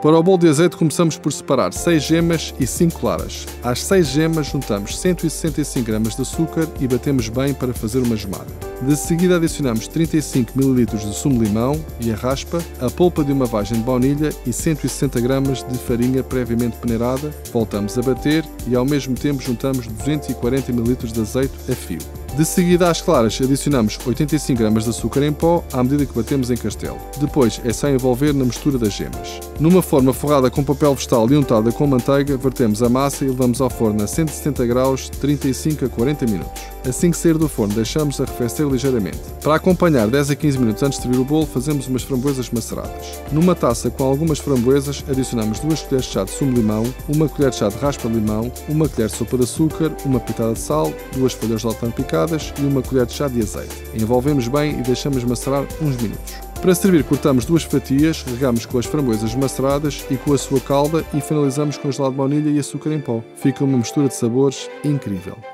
Para o bolo de azeite começamos por separar 6 gemas e 5 claras. Às 6 gemas juntamos 165 gramas de açúcar e batemos bem para fazer uma gemada. De seguida adicionamos 35 ml de sumo de limão e a raspa, a polpa de uma vagem de baunilha e 160 gramas de farinha previamente peneirada. Voltamos a bater e ao mesmo tempo juntamos 240 ml de azeite a fio. De seguida às claras adicionamos 85 gramas de açúcar em pó à medida que batemos em castelo. Depois é só envolver na mistura das gemas. Numa forma forrada com papel vegetal e untada com manteiga, vertemos a massa e levamos ao forno a 170 graus de 35 a 40 minutos. Assim que sair do forno, deixamos arrefecer ligeiramente. Para acompanhar 10 a 15 minutos antes de servir o bolo, fazemos umas framboesas maceradas. Numa taça com algumas framboesas, adicionamos 2 colheres de chá de sumo de limão, 1 colher de chá de raspa de limão, 1 colher de sopa de açúcar, uma pitada de sal, 2 folhas de hortelã picadas e 1 colher de chá de azeite. Envolvemos bem e deixamos macerar uns minutos. Para servir, cortamos 2 fatias, regamos com as framboesas maceradas e com a sua calda e finalizamos com gelado de baunilha e açúcar em pó. Fica uma mistura de sabores incrível.